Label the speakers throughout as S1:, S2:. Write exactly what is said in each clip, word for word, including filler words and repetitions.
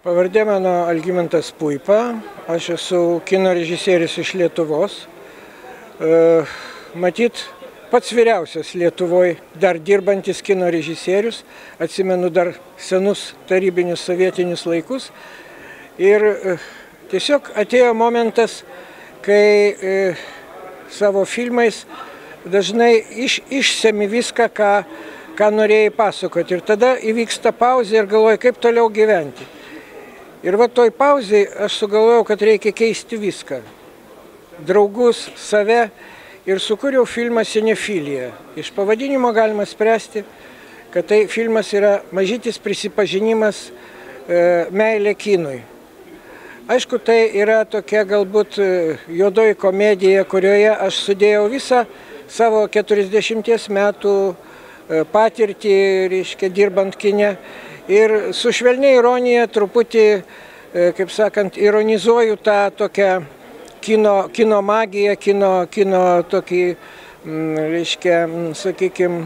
S1: Pavardė mano Algimantas Puipa, aš esu kino režisierius iš Lietuvos. Matyt, pats vyriausias Lietuvoje dar dirbantis kino režisierius, atsimenu dar senus tarybinius sovietinius laikus. Ir tiesiog atėjo momentas, kai savo filmais dažnai iš, išsemi viską, ką, ką norėjai pasakoti. Ir tada įvyksta pauzė ir galvoji, kaip toliau gyventi. Ir va toj pauzėj aš sugalvojau, kad reikia keisti viską. Draugus, save ir sukūriau filmą Cinefilija. Iš pavadinimo galima spręsti, kad tai filmas yra mažytis prisipažinimas e, meilė kinui. Aišku, tai yra tokia galbūt juodoji komedija, kurioje aš sudėjau visą savo keturiasdešimties metų patirtį, reiškia, dirbant kine. Ir su švelnia ironija truputį, kaip sakant, ironizuoju tą tokią kino, kino magiją, kino, kino tokį, reiškia, sakykime,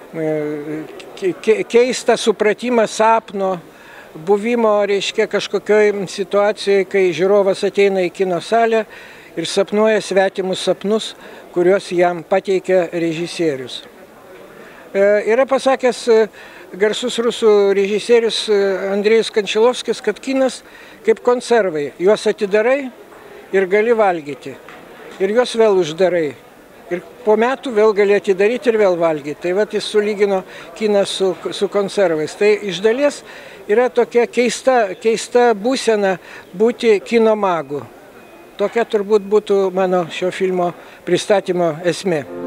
S1: keistą supratimą sapno, buvimo, reiškia, kažkokioj situacijoje, kai žiūrovas ateina į kino salę ir sapnuoja svetimus sapnus, kuriuos jam pateikia režisierius. Yra pasakęs garsus rusų režisierius Andrejus Kančilovskis, kad kinas kaip konservai. Juos atidarai ir gali valgyti. Ir juos vėl uždarai. Ir po metų vėl gali atidaryti ir vėl valgyti. Tai vat jis sulygino kiną su, su konservais. Tai iš dalies yra tokia keista, keista būsena būti kino magu. Tokia turbūt būtų mano šio filmo pristatymo esmė.